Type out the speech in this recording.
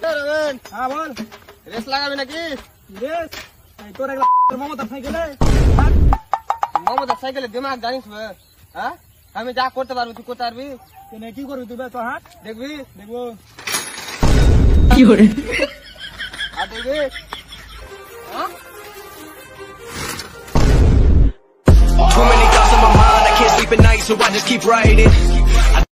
রবিন, হ্যাঁ বল। রেস লাগাবি নাকি? রেস? এই তোর মমতার সাইকেলে মমতার সাইকেলে দিমাগ জানিস? হ্যাঁ, আমি যা করতে পারবি তুই করতে পারবি? কি করবি তুই? তো হাট দেখবি? দেখবো। কি করে? আর দেখবি? হ্যাঁ? Too many thoughts on my mind, I can't sleep at night, so I just keep writing.